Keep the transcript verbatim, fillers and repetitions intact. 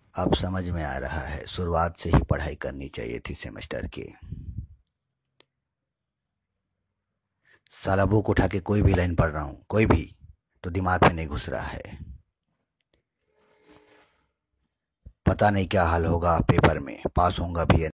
अब समझ में आ रहा है, शुरुआत से ही पढ़ाई करनी चाहिए थी सेमेस्टर की। साला बुक उठा के कोई भी लाइन पढ़ रहा हूँ, कोई भी, तो दिमाग में नहीं घुस रहा है। पता नहीं क्या हाल होगा पेपर में, पास होऊंगा भी या